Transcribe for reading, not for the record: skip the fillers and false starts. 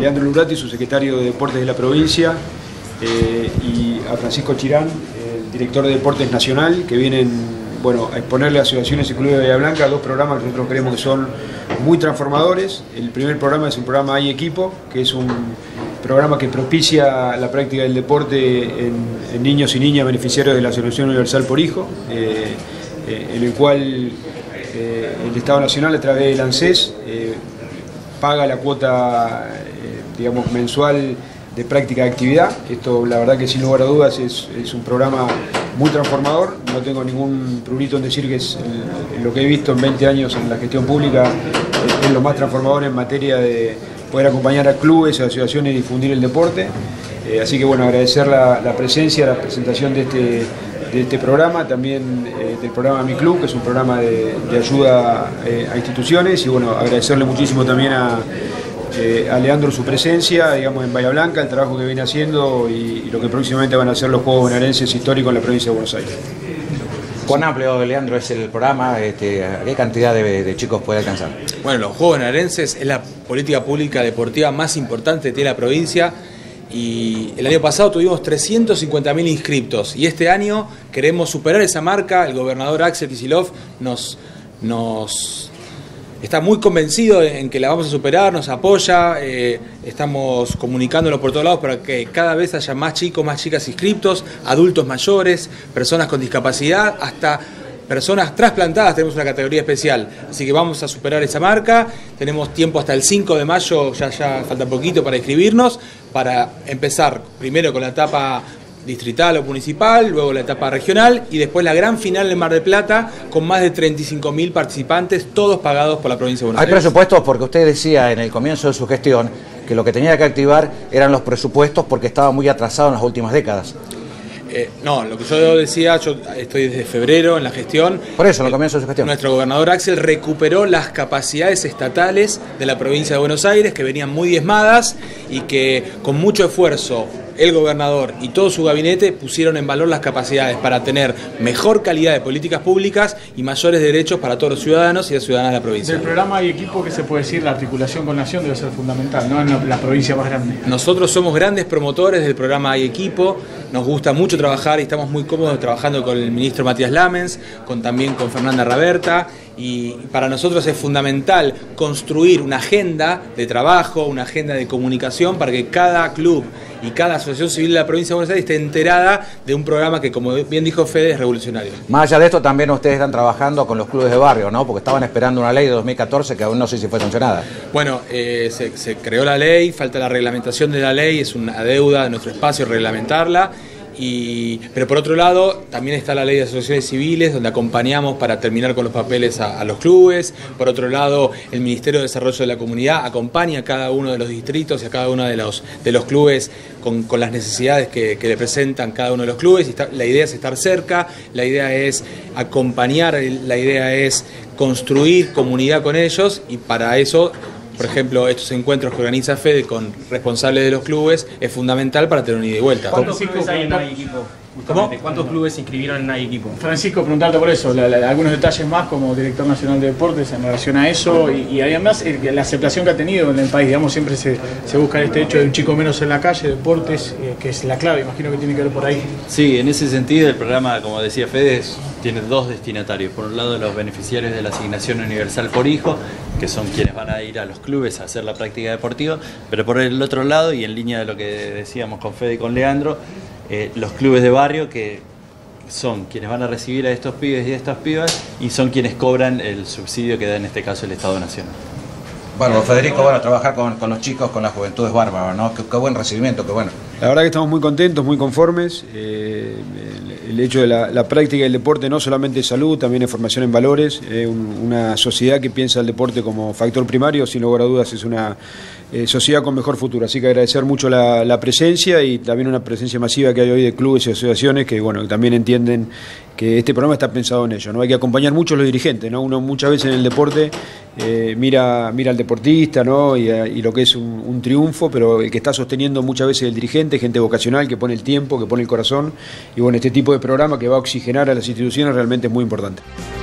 Leandro Lurati, su secretario de Deportes de la provincia, y a Francisco Chirán, el director de Deportes Nacional, que vienen a exponerle a asociaciones y clubes de Bahía Blanca dos programas que nosotros creemos que son muy transformadores. El primer programa es un programa Hay Equipo, que es un programa que propicia la práctica del deporte en niños y niñas beneficiarios de la Solución Universal por Hijo, en el cual el Estado Nacional, a través del ANSES, paga la cuota mensual de práctica de actividad. Esto, la verdad que sin lugar a dudas, es un programa muy transformador. No tengo ningún prurito en decir que es lo que he visto en 20 años en la gestión pública, es lo más transformador en materia de poder acompañar a clubes, a asociaciones y difundir el deporte. Así que agradecer la presencia, la presentación de este programa, también del programa Mi Club, que es un programa de ayuda a instituciones, y agradecerle muchísimo también a Leandro su presencia, en Bahía Blanca, el trabajo que viene haciendo y lo que próximamente van a hacer los Juegos Bonaerenses históricos en la provincia de Buenos Aires. ¿Cuán amplio, Leandro, es el programa? ¿A qué cantidad de chicos puede alcanzar? Bueno, los Juegos Bonaerenses es la política pública deportiva más importante que tiene la provincia, y el año pasado tuvimos 350.000 inscriptos, y este año queremos superar esa marca. El gobernador Axel Kicillof nos está muy convencido en que la vamos a superar, nos apoya, estamos comunicándolo por todos lados para que cada vez haya más chicos, más chicas inscriptos, adultos mayores, personas con discapacidad, hasta personas trasplantadas. Tenemos una categoría especial, así que vamos a superar esa marca. Tenemos tiempo hasta el 5 de mayo, ya falta poquito para inscribirnos, para empezar primero con la etapa distrital o municipal, luego la etapa regional y después la gran final en Mar del Plata, con más de 35.000 participantes, todos pagados por la provincia de Buenos Aires. Hay presupuestos, porque usted decía en el comienzo de su gestión que lo que tenía que activar eran los presupuestos porque estaba muy atrasado en las últimas décadas. No, lo que yo decía, yo estoy desde febrero en la gestión. Por eso, en el comienzo de su gestión. Nuestro gobernador Axel recuperó las capacidades estatales de la provincia de Buenos Aires, que venían muy diezmadas y que con mucho esfuerzo el gobernador y todo su gabinete pusieron en valor las capacidades para tener mejor calidad de políticas públicas y mayores derechos para todos los ciudadanos y las ciudadanas de la provincia. Del programa Hay Equipo, ¿qué se puede decir? La articulación con Nación debe ser fundamental, ¿no? En la provincia más grande. Nosotros somos grandes promotores del programa Hay Equipo, nos gusta mucho trabajar y estamos muy cómodos trabajando con el ministro Matías Lamens, también con Fernanda Raberta, y para nosotros es fundamental construir una agenda de trabajo, una agenda de comunicación para que cada club y cada asociación civil de la provincia de Buenos Aires esté enterada de un programa que, como bien dijo Fede, es revolucionario. Más allá de esto, también ustedes están trabajando con los clubes de barrio, ¿no? Porque estaban esperando una ley de 2014 que aún no sé si fue sancionada. Bueno, se creó la ley, falta la reglamentación de la ley, es una deuda de nuestro espacio reglamentarla. Pero por otro lado también está la ley de asociaciones civiles, donde acompañamos para terminar con los papeles a los clubes. Por otro lado, el Ministerio de Desarrollo de la Comunidad acompaña a cada uno de los distritos y a cada uno de los clubes con las necesidades que le presentan cada uno de los clubes. La idea es estar cerca, la idea es acompañar, la idea es construir comunidad con ellos, y para eso, por ejemplo, estos encuentros que organiza Fede con responsables de los clubes es fundamental para tener una ida y vuelta. ¿Cuántos clubes hay en Hay Equipo? ¿Cuántos clubes se inscribieron en Hay Equipo? Francisco, preguntarte por eso, algunos detalles más como director nacional de deportes en relación a eso, y además la aceptación que ha tenido en el país. Digamos, siempre se busca este hecho de un chico menos en la calle, deportes, que es la clave, imagino que tiene que ver por ahí. Sí, en ese sentido el programa, como decía Fede, tiene dos destinatarios. Por un lado, los beneficiarios de la Asignación Universal por Hijo, que son quienes van a ir a los clubes a hacer la práctica deportiva, pero por el otro lado, y en línea de lo que decíamos con Fede y con Leandro, los clubes de barrio, que son quienes van a recibir a estos pibes y a estas pibas, y son quienes cobran el subsidio que da en este caso el Estado Nacional. Bueno, Federico, trabajar con los chicos, con la juventud es bárbaro, ¿no? Qué buen recibimiento, qué bueno. La verdad que estamos muy contentos, muy conformes. El hecho de la práctica del deporte no solamente es salud, también es formación en valores. Una sociedad que piensa el deporte como factor primario, sin lugar a dudas, es una sociedad con mejor futuro. Así que agradecer mucho la presencia, y también una presencia masiva que hay hoy de clubes y asociaciones que también entienden que este programa está pensado en ello, ¿no? Hay que acompañar mucho a los dirigentes, ¿no? Uno muchas veces en el deporte mira al deportista, ¿no? y lo que es un triunfo, pero el que está sosteniendo muchas veces el dirigente, gente vocacional que pone el tiempo, que pone el corazón, y este tipo de programa que va a oxigenar a las instituciones realmente es muy importante.